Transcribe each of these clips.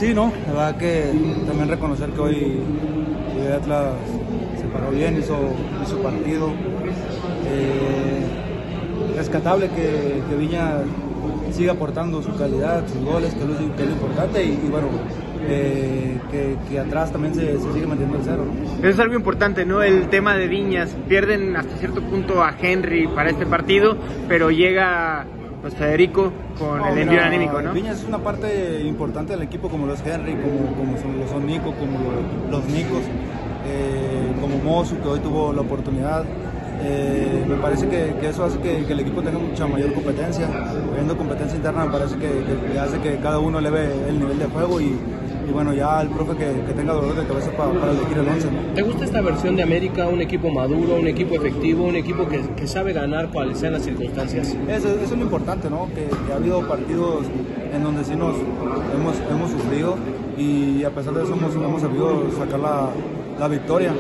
Sí, no, la verdad que también reconocer que hoy Atlas se paró bien, hizo partido. Rescatable que Viña siga aportando su calidad, sus goles, que es lo importante, y bueno, que atrás también se sigue manteniendo el cero, ¿no? Eso es algo importante, ¿no? El tema de Viñas, pierden hasta cierto punto a Henry para este partido, pero llega pues Federico con el envío anímico, ¿no? Viñas es una parte importante del equipo, como lo es Henry, como son Nico, como los Nicos, como Mozu, que hoy tuvo la oportunidad. Me parece que eso hace que el equipo tenga mucha mayor competencia. Habiendo competencia interna, me parece que hace que cada uno eleve el nivel de juego y bueno, ya el profe que tenga dolor de cabeza para elegir el 11, ¿no? ¿Te gusta esta versión de América? Un equipo maduro, un equipo efectivo, un equipo que sabe ganar cuáles sean las circunstancias. Eso es lo importante, ¿no? Que ha habido partidos en donde sí hemos sufrido, y a pesar de eso hemos sabido sacar la victoria.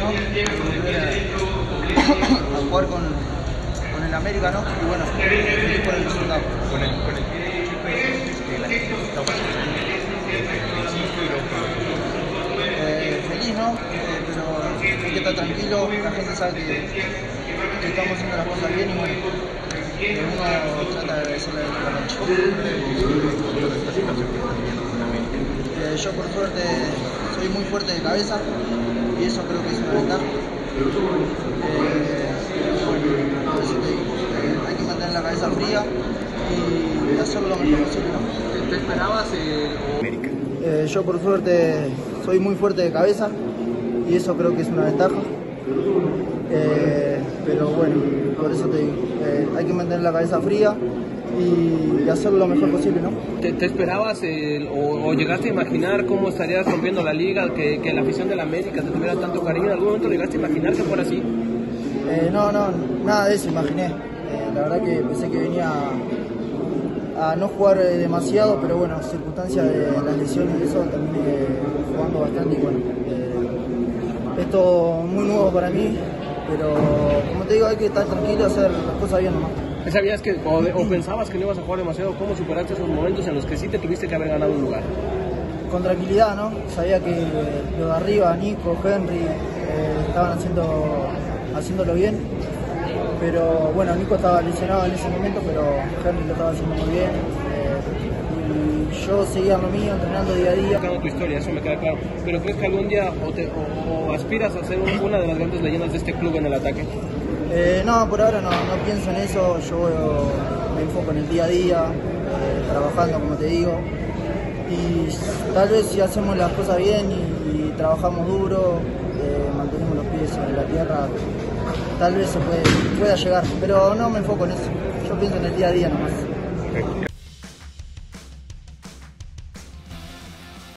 A jugar con el América, ¿no? Y bueno, feliz por el resultado. Con el la gente está feliz, ¿no? Pero hay que estar tranquilo, la gente sabe que estamos haciendo las cosas bien, y bueno, uno trata de agradecerle a la noche. Yo por suerte soy muy fuerte de cabeza, y eso creo que es una ventaja. Por eso te digo, hay que mantener la cabeza fría y hacerlo lo mejor posible, ¿no? ¿Te esperabas América? Yo por suerte soy muy fuerte de cabeza, y eso creo que es una ventaja. Pero bueno, por eso te digo, hay que mantener la cabeza fría y hacerlo lo mejor posible, ¿no? ¿Te esperabas o llegaste a imaginar cómo estarías rompiendo la liga, que la afición de la América te tuviera tanto cariño? ¿En algún momento llegaste a imaginar que fuera así? No, nada de eso imaginé. La verdad que pensé que venía a no jugar demasiado, pero bueno, circunstancias de las lesiones y eso, terminé jugando bastante, y bueno, esto es muy nuevo para mí, pero como te digo, hay que estar tranquilo y hacer las cosas bien nomás. ¿Sabías que o pensabas que no ibas a jugar demasiado? ¿Cómo superaste esos momentos en los que sí te tuviste que haber ganado un lugar? Con tranquilidad, ¿no? Sabía que los de arriba, Nico, Henry, estaban haciéndolo bien, pero bueno, Nico estaba lesionado en ese momento, pero Henry lo estaba haciendo muy bien, y yo seguía lo mío, entrenando día a día. Tu historia, eso me queda claro, pero ¿crees que algún día o aspiras a ser una de las grandes leyendas de este club en el ataque? No, por ahora no pienso en eso. Yo me enfoco en el día a día, trabajando, como te digo, y tal vez si hacemos las cosas bien y trabajamos duro, mantenemos los pies sobre la tierra, tal vez se pueda llegar, pero no me enfoco en eso. Yo pienso en el día a día nomás.